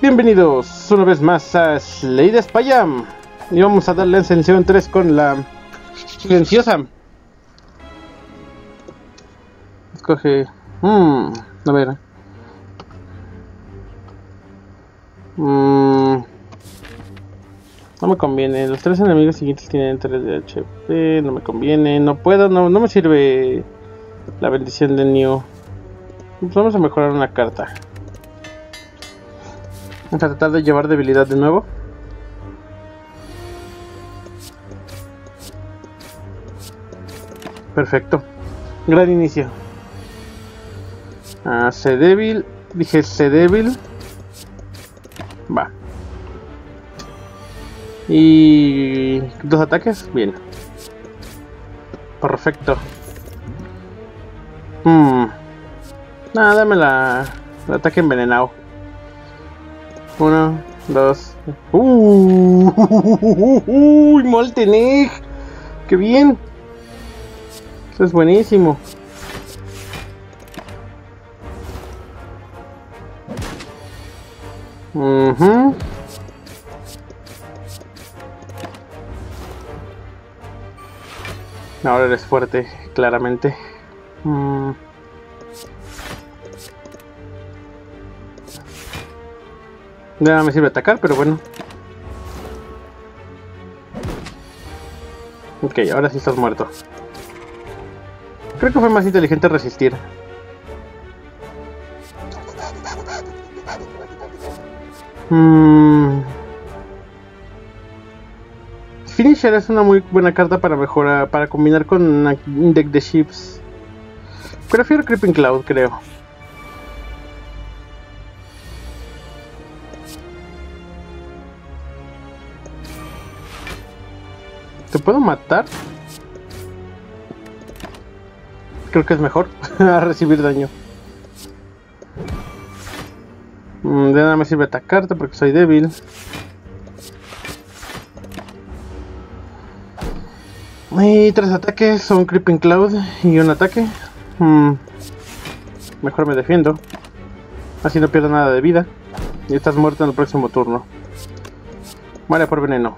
Bienvenidos una vez más a Slay Spire. Y vamos a darle ascensión 3 con la silenciosa. Escoge... a ver... no me conviene. Los tres enemigos siguientes tienen 3 de HP. No me conviene. No puedo. No me sirve la bendición de New. Pues vamos a mejorar una carta. Vamos a tratar de llevar debilidad de nuevo. Perfecto. Gran inicio. C débil. Dije C débil. Va. Y 2 ataques. Bien. Perfecto. Nada, dame el ataque envenenado. 1, 2. Molten Egg. Qué bien. Eso es buenísimo. Ahora eres fuerte, claramente. Ya me sirve atacar, pero bueno. Ok, ahora sí estás muerto. Creo que fue más inteligente resistir. Finisher es una muy buena carta para mejorar, para combinar con un deck de ships. Prefiero Creeping Cloud, creo. ¿Te puedo matar? Creo que es mejor a recibir daño. De nada me sirve atacarte porque soy débil. Y 3 ataques, son Creeping Cloud y un ataque. Mejor me defiendo. Así no pierdo nada de vida. Y estás muerto en el próximo turno. Muere por veneno.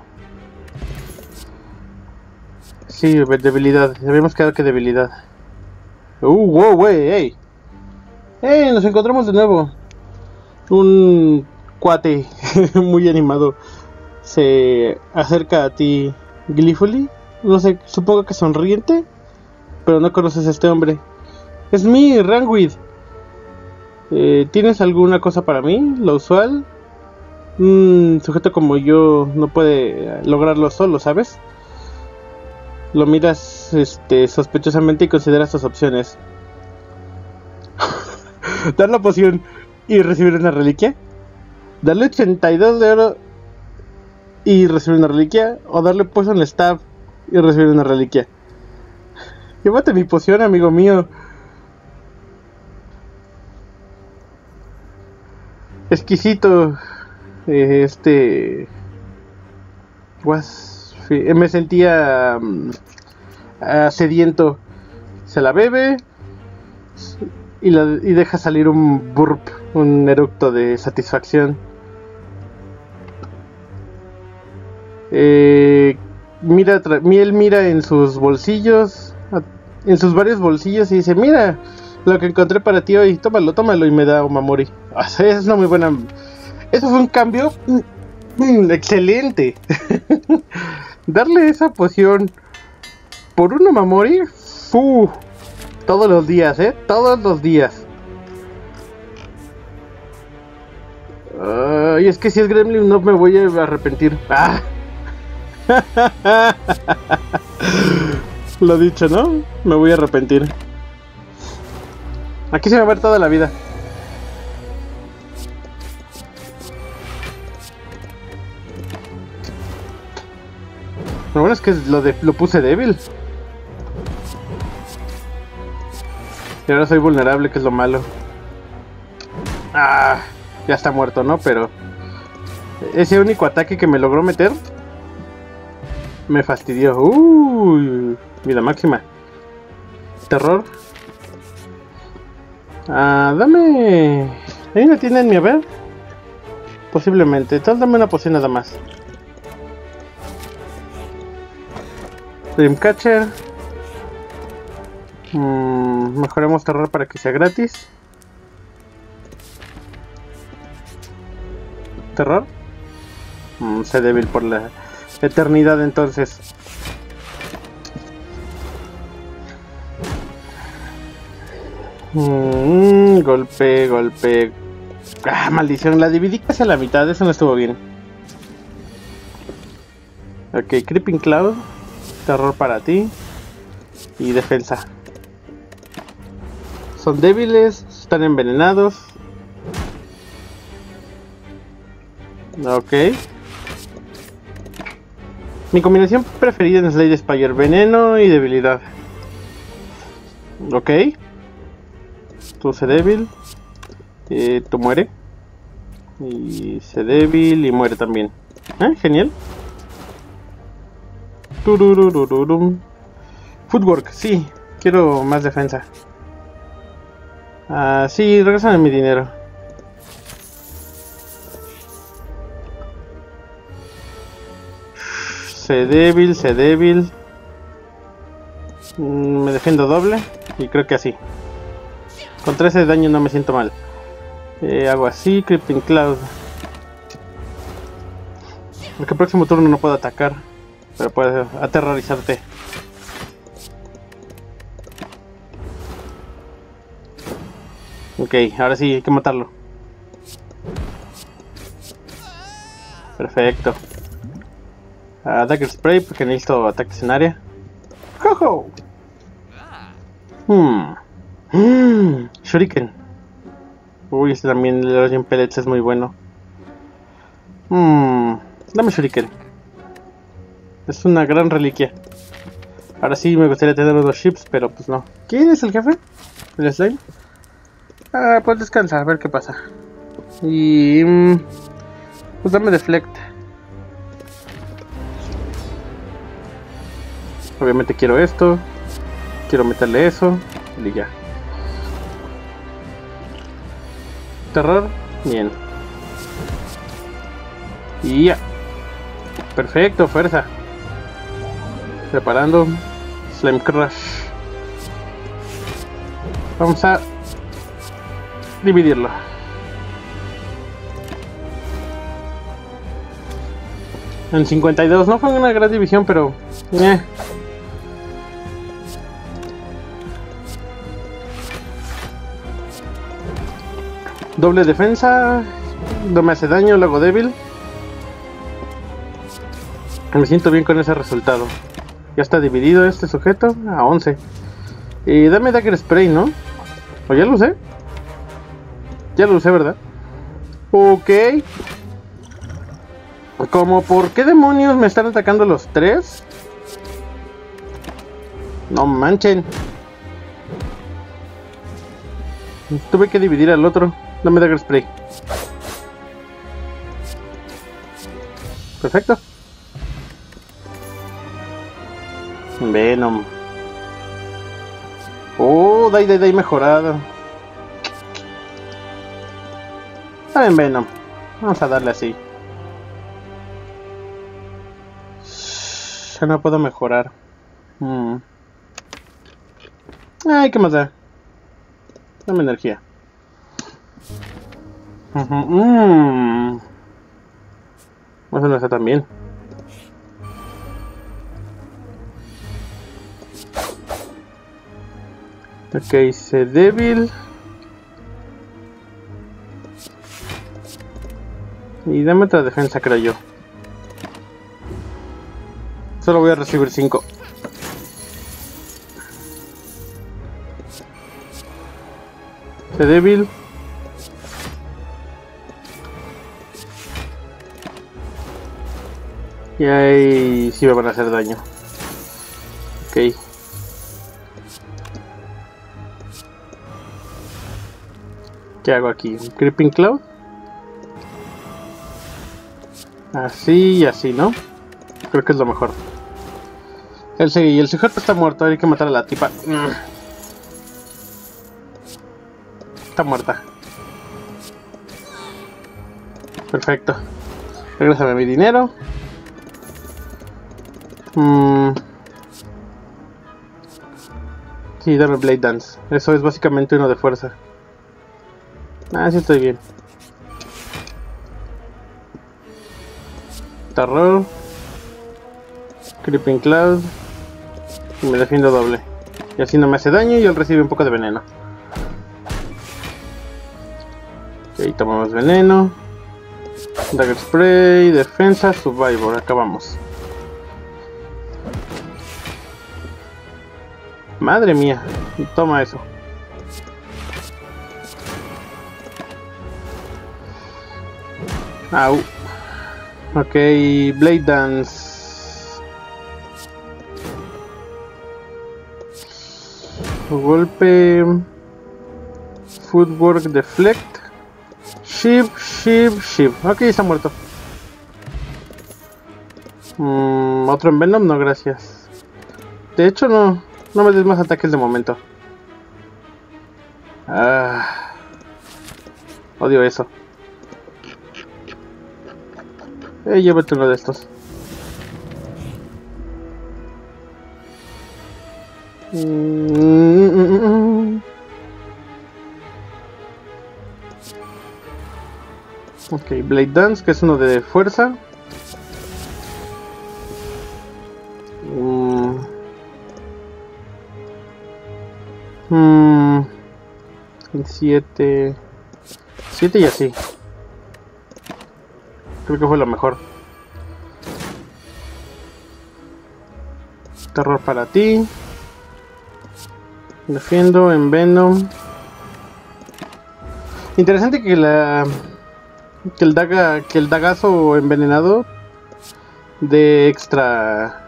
Sí, debilidad. Habíamos quedado que debilidad. Wow, wey, hey, nos encontramos de nuevo. Un cuate muy animado se acerca a ti, Gleefully. No sé, supongo que sonriente, pero no conoces a este hombre. Es mi Rangwid. ¿Tienes alguna cosa para mí? Lo usual. Un sujeto como yo no puede lograrlo solo, ¿sabes? Lo miras sospechosamente y consideras tus opciones. Dar la poción y recibir una reliquia. Darle 82 de oro y recibir una reliquia. O darle Poison Stab y recibir una reliquia. Llévate mi poción, amigo mío. Exquisito. Me sentía sediento. Se la bebe y deja salir un burp, un eructo de satisfacción. Él mira en sus bolsillos, en sus varios bolsillos, y dice: mira lo que encontré para ti hoy, tómalo, y me da Omamori. Es una muy buena. Eso fue un cambio excelente. Darle esa poción por un Omamori, todos los días, todos los días. Y es que si es Gremlin no me voy a arrepentir. Lo dicho, ¿no? Me voy a arrepentir. Aquí se me va a ver toda la vida. Lo bueno es que lo puse débil. Y ahora soy vulnerable, que es lo malo. Ya está muerto, ¿no? Pero ese único ataque que me logró meter me fastidió. Vida máxima. Terror. Dame... Hay una tienda en mi haber. Posiblemente. Entonces dame una poción nada más. Dreamcatcher. Mejoremos terror para que sea gratis. Terror. Sé débil por la eternidad entonces. Golpe, golpe. Ah, maldición, la dividí casi a la mitad, eso no estuvo bien. Ok, Creeping Cloud. Terror para ti. Y defensa. Son débiles, están envenenados. Ok. Mi combinación preferida en Slade Spire: veneno y debilidad. Ok. Tú sé débil. Tú muere. Y sé débil y muere también. Genial. Tururururum. Footwork, sí. Quiero más defensa. Sí, regresame mi dinero. Sé débil, sé débil. Me defiendo doble. Y creo que así. Con 13 de daño no me siento mal. Hago así, Creeping Cloud. Porque el próximo turno no puedo atacar. Pero puedo aterrorizarte. Ok, ahora sí, hay que matarlo. Perfecto. Dagger Spray porque necesito ataques en área. ¡Jojo! Shuriken. Uy, este también, el Origin Pellets es muy bueno. Dame Shuriken. Es una gran reliquia. Ahora sí me gustaría tener unos chips, pero pues no. ¿Quién es el jefe? ¿El slime? Pues descansa, a ver qué pasa. Y... pues dame Deflect. Obviamente quiero esto. Quiero meterle eso. Y ya. Terror. Bien. Y ya. Perfecto, fuerza. Preparando. Slime Crush. Vamos a dividirlo. En 52. No fue una gran división, pero... Doble defensa. No me hace daño, lo hago débil. Me siento bien con ese resultado. Ya está dividido este sujeto a 11. Y dame Dagger Spray, ¿no? ¿O ya lo usé? Ya lo usé, ¿verdad? Ok. Como, ¿por qué demonios me están atacando los tres? No manchen. Tuve que dividir al otro. Dame Dagger Spray. Perfecto. Venom. Oh, Dai mejorado. Está bien, Venom. Vamos a darle así. Ya no puedo mejorar. Ay, ¿qué más da? Dame energía. Eso no está tan bien. Ok, sé débil. Y dame otra defensa, creo yo. Solo voy a recibir 5. Sé débil. Y ahí sí me van a hacer daño. Ok. ¿Qué hago aquí? ¿Creeping Cloud? Así y así, ¿no? Creo que es lo mejor. El sujeto está muerto, hay que matar a la tipa. Está muerta. Perfecto. Regrésame mi dinero. Sí, dame Blade Dance. Eso es básicamente uno de fuerza. Ah, sí estoy bien. Terror. Creeping Cloud. Y me defiendo doble. Y así no me hace daño y él recibe un poco de veneno. Ok, tomamos veneno. Dagger Spray, defensa, Survivor. Acabamos. Madre mía. Toma eso. Au. Ok, Blade Dance. Golpe. Footwork Deflect. Shiv. Ok, está muerto. ¿Otro en Venom? No, gracias. De hecho, no me des más ataques de momento. Odio eso. Llévate uno de estos. Ok, Blade Dance, que es uno de fuerza. 7 y así. Creo que fue lo mejor. Terror para ti. Defiendo en Venom. Interesante que el dagazo envenenado de extra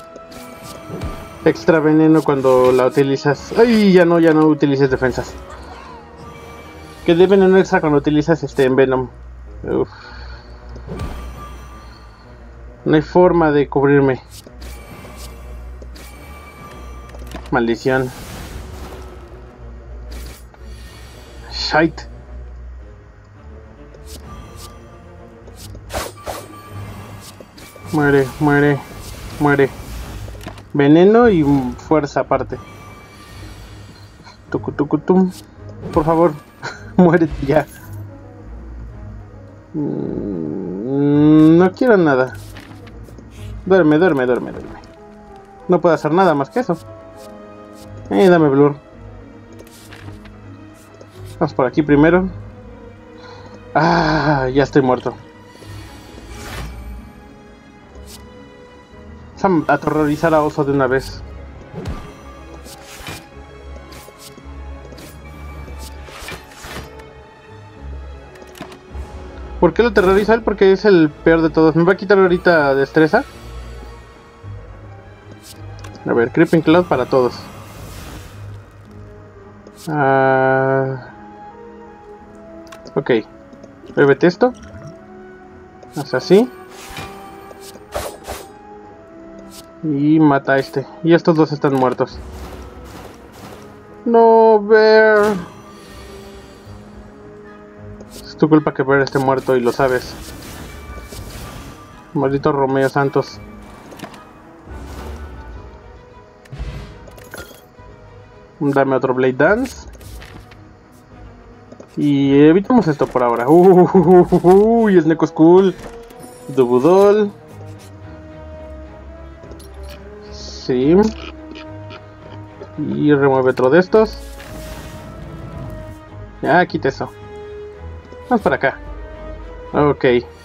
veneno cuando la utilizas. Ay, ya no utilices defensas. Que de veneno extra cuando utilizas en Venom. Uf. No hay forma de cubrirme. Maldición. Shite. Muere. Veneno y fuerza aparte. Tucutum. Por favor, muérete ya. No quiero nada. Duerme. No puedo hacer nada más que eso. Dame Blur. Vamos por aquí primero. Ya estoy muerto. Vamos a aterrorizar a Oso de una vez. ¿Por qué lo aterroriza él? Porque es el peor de todos. ¿Me va a quitar ahorita destreza? A ver, Creeping Cloud para todos. Ok. Bébete esto. Haz así. Y mata a este. Y estos dos están muertos. No, Bear. Es tu culpa que Bear esté muerto y lo sabes. Maldito Romeo Santos. Dame otro Blade Dance. Y evitamos esto por ahora. Y es Neko Skull. Dubudol. Sí. Y remueve otro de estos. Ya, quita eso. Vamos para acá. Ok.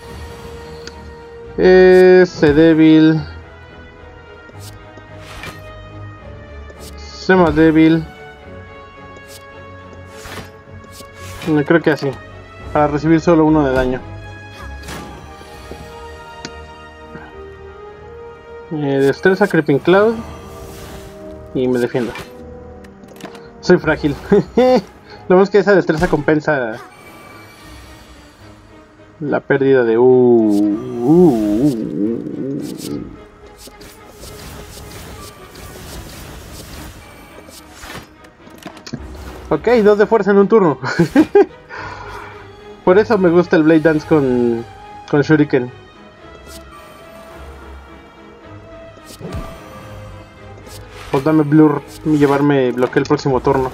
Ese débil. Se más débil. Creo que así. Para recibir solo uno de daño. Destreza Creeping Cloud. Y me defiendo. Soy frágil. Lo más que esa destreza compensa la pérdida de Ok, 2 de fuerza en un turno. Por eso me gusta el Blade Dance con Shuriken. Pues dame Blur y llevarme bloqueo el próximo turno.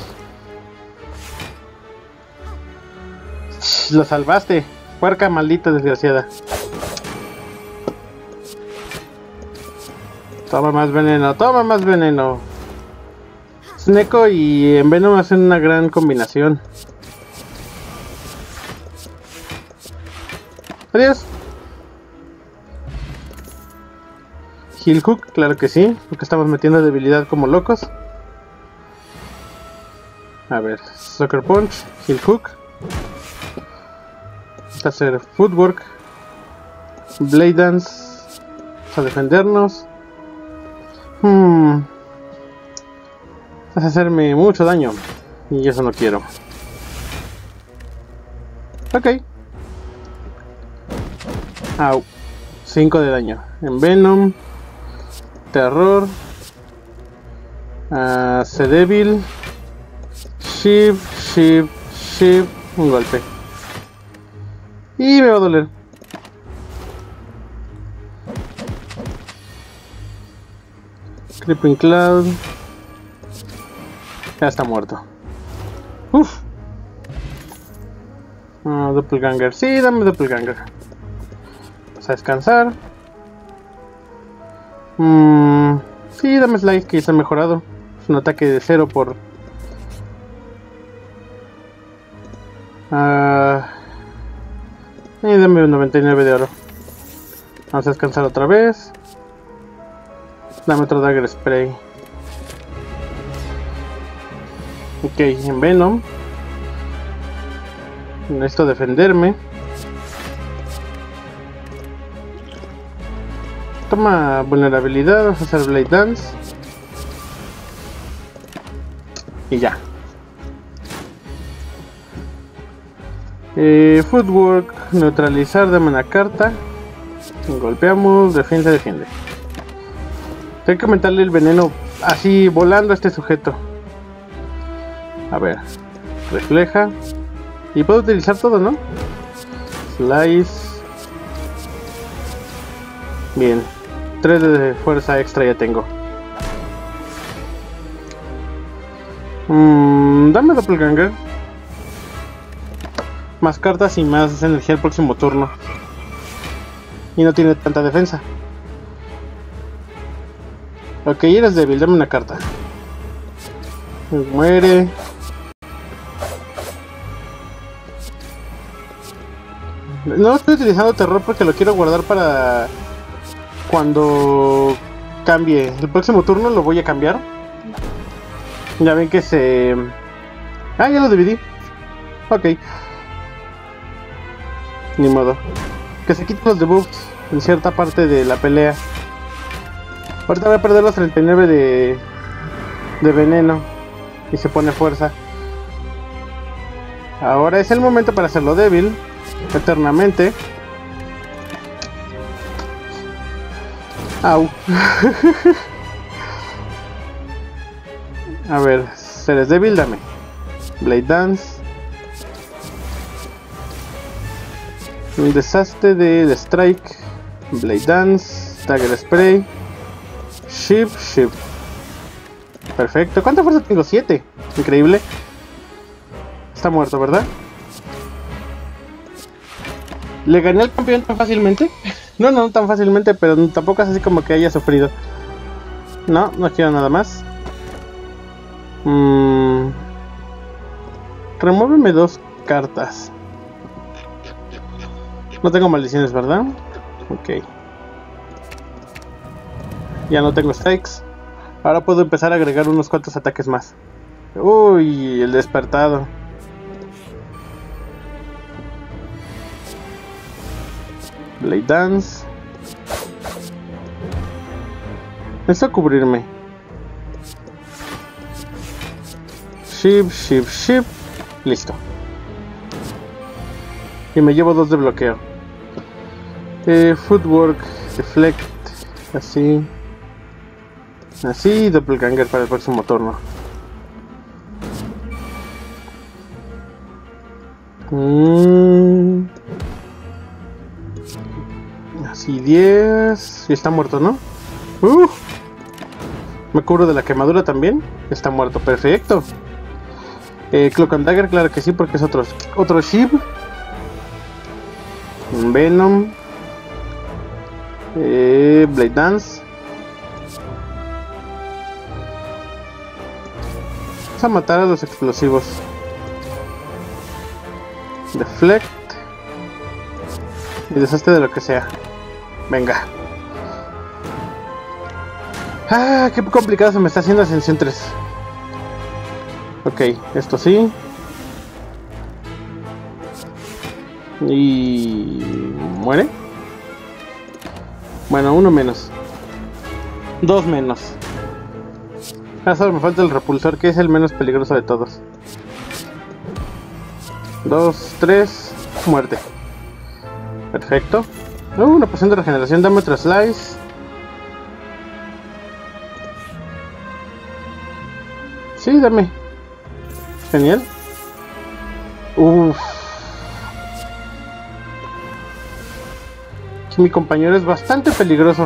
Lo salvaste, puerca maldita desgraciada. Toma más veneno, toma más veneno. Sneko y Envenom hacen una gran combinación. Adiós. Heal Hook, claro que sí, porque estamos metiendo debilidad como locos. A ver, Sucker Punch, Heal Hook. Vamos a hacer Footwork, Blade Dance, vamos a defendernos. Vas a hacerme mucho daño y eso no quiero. Ok. Au. 5 de daño. Envenom. Terror. Se débil. Shiv. Un golpe. Y me va a doler. Creeping Cloud. Ya está muerto. Uff. Doppelganger. Sí, dame Doppelganger. Vamos a descansar. Sí, dame Slice, que ya está mejorado. Es un ataque de 0 por... dame 99 de oro. Vamos a descansar otra vez. Dame otro Dagger Spray. Ok, en Venom. Necesito defenderme. Toma vulnerabilidad, vamos a hacer Blade Dance. Y ya. Footwork, neutralizar, dame una carta. Golpeamos, defiende. Tengo que aumentarle el veneno así volando a este sujeto. A ver, refleja. Y puedo utilizar todo, ¿no? Slice. Bien, 3 de fuerza extra ya tengo. Dame Doppelganger. Más cartas y más energía el próximo turno. Y no tiene tanta defensa. Ok, eres débil, dame una carta. Muere. No estoy utilizando terror porque lo quiero guardar para cuando cambie. El próximo turno lo voy a cambiar. Ya ven que se... ya lo dividí. Ok. Ni modo. Que se quiten los debuffs en cierta parte de la pelea. Ahorita voy a perder los 39 de veneno. Y se pone fuerza. Ahora es el momento para hacerlo débil. Eternamente. Au. A ver, seres débil, dame Blade Dance. Un desastre de Strike. Blade Dance. Dagger Spray. Shiv. Perfecto. ¿Cuánta fuerza tengo? 7. Increíble. Está muerto, ¿verdad? ¿Le gané al campeón tan fácilmente? No tan fácilmente, pero tampoco es así como que haya sufrido. No quiero nada más. Remuéveme 2 cartas. No tengo maldiciones, ¿verdad? Ok. Ya no tengo strikes. Ahora puedo empezar a agregar unos cuantos ataques más. Uy, el despertado. Blade Dance. Necesito cubrirme. Shiv. Listo. Y me llevo 2 de bloqueo. Footwork, Deflect. Así. Doppelganger para el próximo turno. Así 10. Y está muerto, ¿no? Me cubro de la quemadura también. Está muerto, perfecto. Cloak and Dagger, claro que sí, porque es otro Shiv. Venom. Blade Dance. Vamos a matar a los explosivos. Deflect. Y deshazte de lo que sea. Venga. Ah, qué complicado se me está haciendo Ascensión 3. Ok, esto sí. Y... ¿muere? Bueno, uno menos. Dos menos. Ah, solo me falta el repulsor, que es el menos peligroso de todos. 2, 3, muerte. Perfecto. Una poción de regeneración, dame otro slice. Sí, dame. Genial. Uff. Mi compañero es bastante peligroso.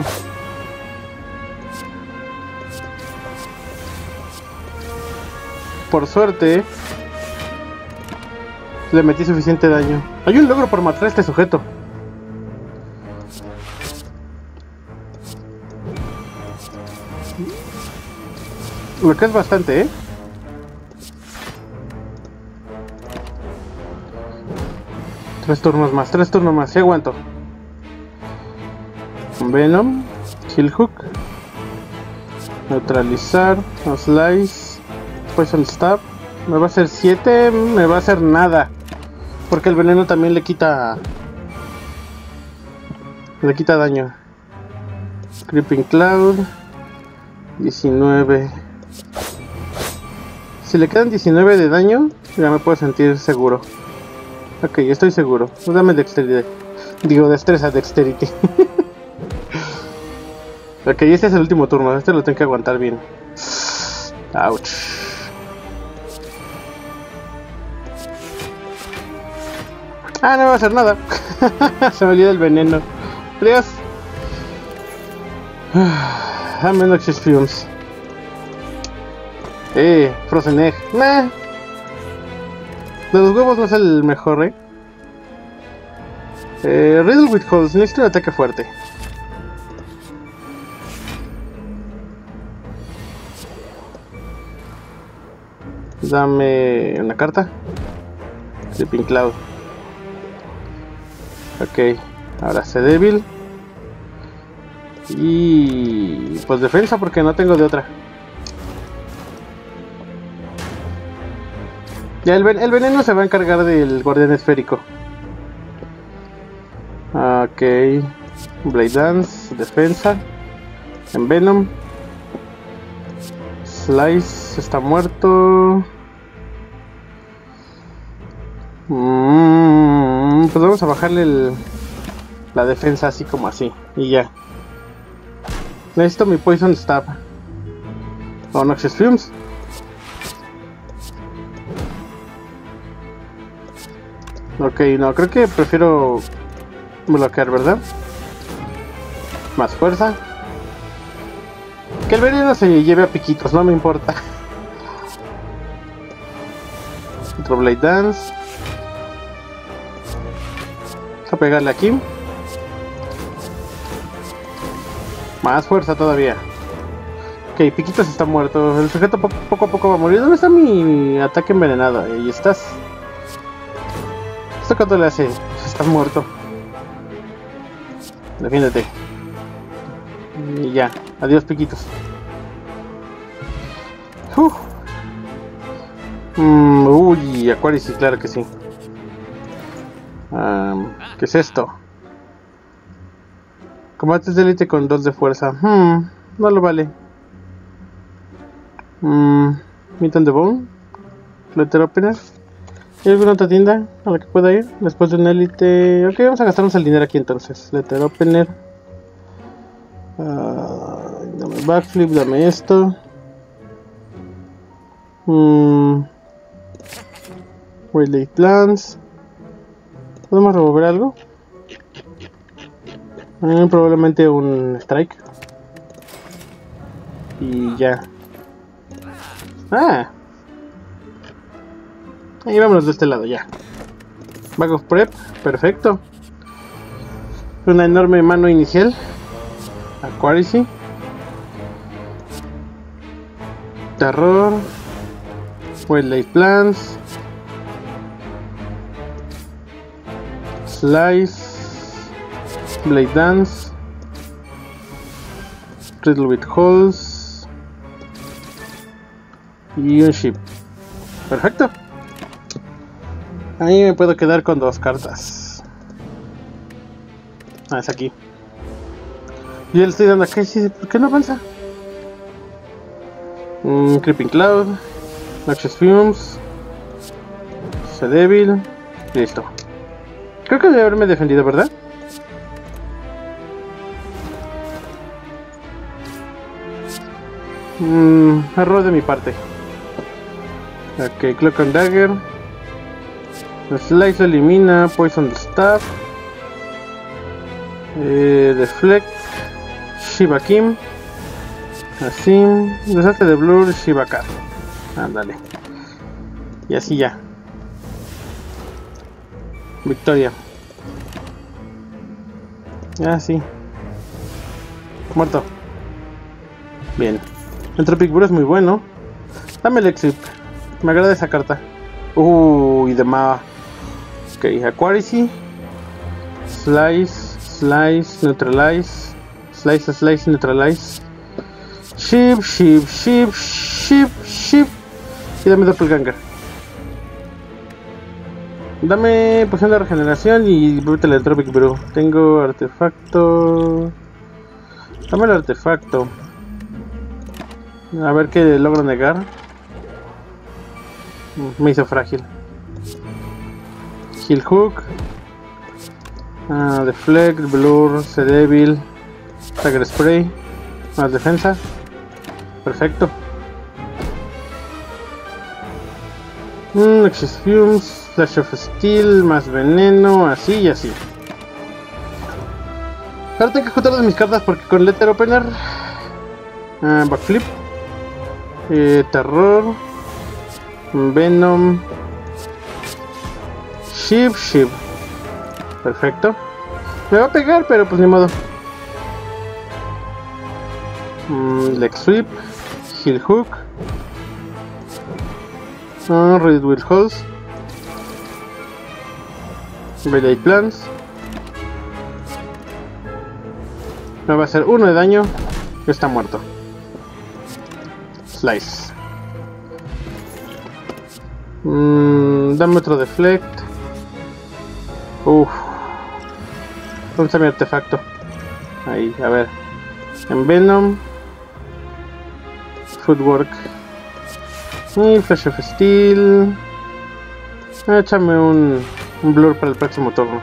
Por suerte le metí suficiente daño. Hay un logro por matar a este sujeto. Lo que es bastante, ¿eh? Tres turnos más, sí aguanto. Venom, Killhook, neutralizar, no slice, Poison Stab. Me va a hacer 7, me va a hacer nada. Porque el veneno también le quita daño. Creeping Cloud, 19. Si le quedan 19 de daño, ya me puedo sentir seguro. Ok, estoy seguro. Dame dexterity. Digo, destreza, dexterity. Ok, este es el último turno. Este lo tengo que aguantar bien. Ouch. Ah, no me va a hacer nada. Se me olvidó el veneno. Adiós. Dame Noxious Fumes. Frozen Egg. Nah. De los huevos no es el mejor, Riddle with Holes. Necesito un ataque fuerte. Dame una carta. Sleeping Cloud. Ok. Ahora sé débil. Y... pues defensa porque no tengo de otra. Ya el veneno se va a encargar del guardián esférico. Ok. Blade Dance. Defensa. En Venom. Slice está muerto. Pues vamos a bajarle la defensa así como así. Y ya. Necesito mi Poison Stab. O Noxious Fumes. Ok, no, creo que prefiero bloquear, ¿verdad? Más fuerza. Que el veneno se lleve a piquitos, no me importa. Otro Blade Dance. Vamos a pegarle aquí. Más fuerza todavía. Ok, piquitos está muerto. El sujeto poco a poco va a morir. ¿Dónde está mi ataque envenenado? Ahí estás. ¿Esto cuánto le hace? Está muerto. Defiéndete. Y ya. Adiós, piquitos. Uy, Aquarius, sí, claro que sí. ¿Qué es esto? Combates de élite con 2 de fuerza. No lo vale. Meet on the Bone. Letter Opener. ¿Hay alguna otra tienda a la que pueda ir? Después de un élite. Ok, vamos a gastarnos el dinero aquí entonces. Letter Opener. Dame backflip, dame esto. Relay Plans. ¿Podemos remover algo? Probablemente un strike. Y ya. Ah. Ahí vámonos de este lado ya. Bag of Prep, perfecto. Una enorme mano inicial. Aquaricy. Terror. Wildlife Plants. Slice. Blade Dance. Riddle with Holes. Y un Ship. Perfecto. Ahí me puedo quedar con 2 cartas. Ah, es aquí. Y le estoy dando acá. ¿Por qué no avanza? Creeping Cloud. Noxious Fumes. Cedevil. Listo. Creo que debe haberme defendido, ¿verdad? Error de mi parte. Ok, Cloak and Dagger. Slice elimina Poison Staff. Deflect. Shiva Kim. Así. Desastre de Blur. Shiva Cat. Ándale. Y así ya. Victoria. Ah, sí. Muerto. Bien. Entropic Brew es muy bueno. Dame el Exit. Me agrada esa carta. Y de ma. Ok, Aquaricy. Slice. Slice. Neutralize. Slice. Slice. Neutralize. Ship. Ship. Ship. Ship. Ship. Y dame Doppelganger. Dame poción de regeneración y brutal Entropic Brew. Tengo artefacto. Dame el artefacto. A ver qué logro negar. Me hizo frágil. Heal Hook. Deflect, Blur, Cedevil. Dagger Spray. Más defensa. Perfecto. Noxious Fumes. Flash of Steel, más veneno, así y así. Ahora tengo que juntar todas mis cartas porque con Letter Opener. Backflip. Terror. Venom. Ship. Perfecto. Me va a pegar, pero pues ni modo. Leg Sweep. Heal Hook. Riddle with Holes. Blade Plants. Me va a hacer 1 de daño. Está muerto. Slice. Dame otro Deflect. ¿Dónde está mi artefacto? Ahí, a ver. En Venom. Footwork. Y Flash of Steel. Échame un Blur para el próximo turno.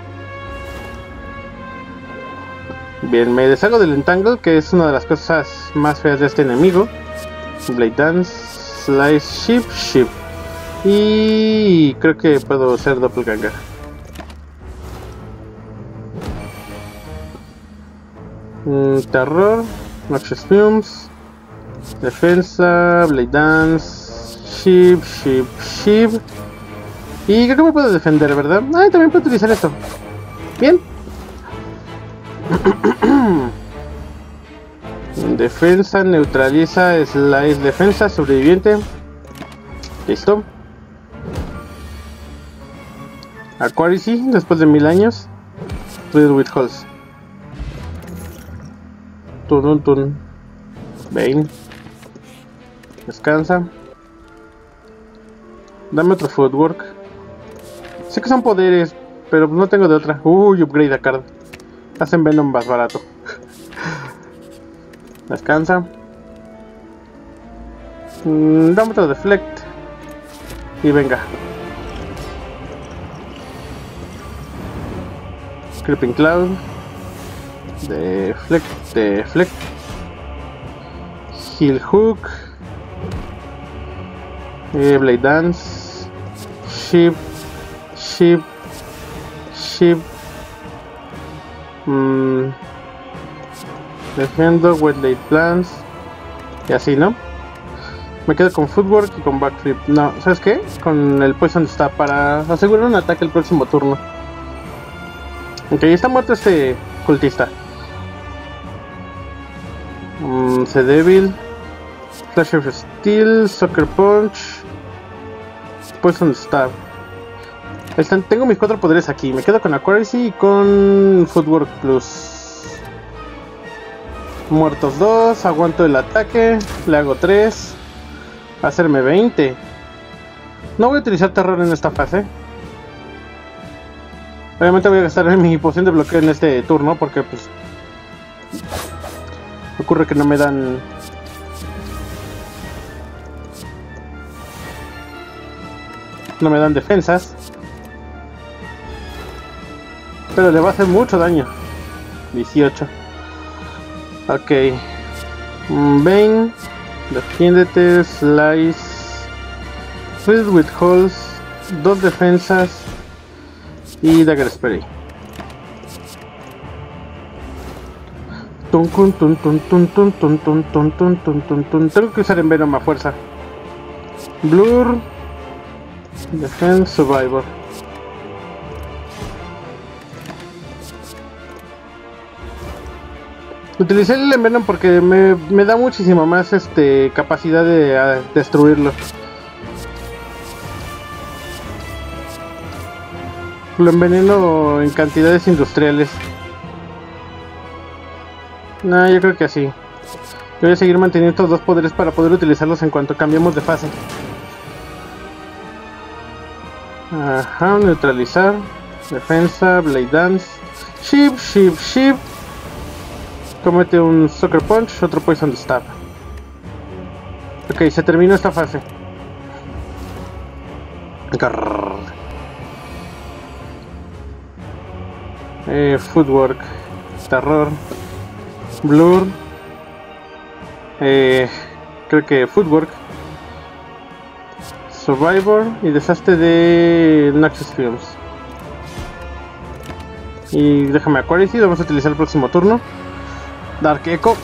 Bien, me deshago del Entangle, que es una de las cosas más feas de este enemigo. Blade Dance, Slice, Ship. Y creo que puedo hacer Doppelganger. Terror, Noxious Fumes, Defensa, Blade Dance, Ship. Y creo que me puedo defender, ¿verdad? También puedo utilizar esto. Bien. Defensa, neutraliza, Slice, defensa, sobreviviente. Listo. Aquaricy, después de 1000 años. Riddle with Holes. Tun. Bane. Descansa. Dame otro Footwork. Sé que son poderes, pero no tengo de otra. Upgrade a card. Hacen Venom más barato. Descansa. Dame otro Deflect. Y venga. Creeping Cloud. Deflect. Heal Hook. Blade Dance. Ship. Ship. Defiendo, Wet Late Plans. Y así, ¿no? Me quedo con Footwork y con Backflip. No, ¿sabes qué? Con el Poison Stab para asegurar un ataque el próximo turno. Ok, está muerto este cultista. Devil, Flash of Steel, Sucker Punch, Poison Stab. Tengo mis 4 poderes aquí. Me quedo con Accuracy y con Footwork Plus. Muertos 2, aguanto el ataque, le hago 3, hacerme 20. No voy a utilizar terror en esta fase. Obviamente voy a gastar mi poción de bloqueo en este turno porque pues ocurre que no me dan defensas, pero le va a hacer mucho daño. 18. Ok, Bane, defiéndete, Slice, Riddle with Holes, 2 defensas y Dagger Spray. Tengo que usar Envenom a fuerza. Blur, Defense, Survivor. Utilicé el Envenom porque me da muchísima más capacidad de destruirlo. Lo enveneno en cantidades industriales. No, yo creo que así. Voy a seguir manteniendo estos 2 poderes para poder utilizarlos en cuanto cambiemos de fase. Ajá, neutralizar. Defensa, Blade Dance. Ship. Comete un Sucker Punch, otro Poison Stab. Ok, se terminó esta fase. Footwork, Terror, Blur. Creo que Footwork, Survivor y desastre de Noxious Fumes. Y déjame Accuracy, vamos a utilizar el próximo turno. Dark Echo.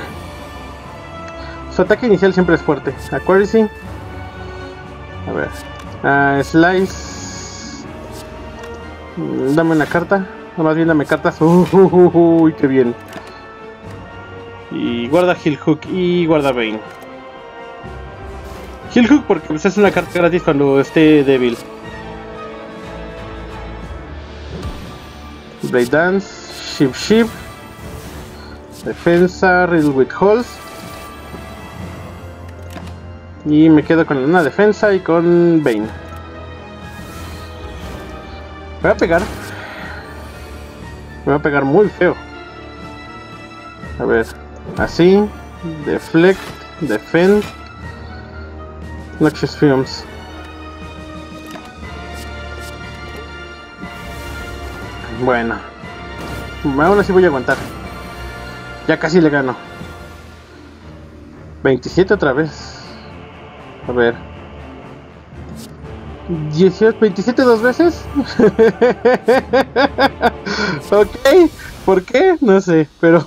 Su ataque inicial siempre es fuerte. Accuracy. A ver. Slice. Dame una carta. No, más bien dame cartas. Uy, qué bien. Y guarda Heal Hook y guarda Bane. Heal Hook porque pues, es una carta gratis cuando esté débil. Blade Dance. Ship. Defensa, Riddle with Holes. Y me quedo con una defensa y con Bane. Voy a pegar. Me va a pegar muy feo. A ver. Así. Deflect. Defend. Noxious Fumes. Bueno. Aún así voy a aguantar. Ya casi le gano. 27 otra vez. A ver. 18, 27 2 veces. Ok. ¿Por qué? No sé. Pero...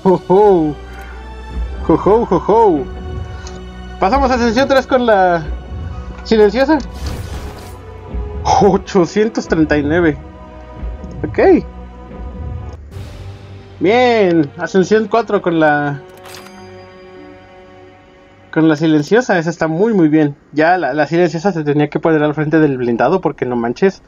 Pasamos a Ascensión 3 con la silenciosa. 839. Ok. Bien, Ascensión 4 con la silenciosa. Esa está muy bien. Ya la silenciosa se tenía que poner al frente del blindado porque no manches.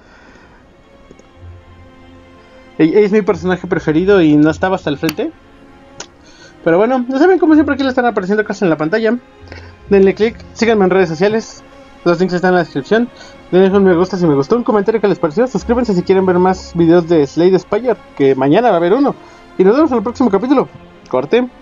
Ella es mi personaje preferido y no estaba hasta el frente. Pero bueno, ya saben, como siempre aquí le están apareciendo cosas en la pantalla. Denle click, síganme en redes sociales. Los links están en la descripción. Denle un me gusta si me gustó, un comentario que les pareció. Suscríbanse si quieren ver más videos de Slay the Spire, que mañana va a haber uno. Y nos vemos en el próximo capítulo. Corte.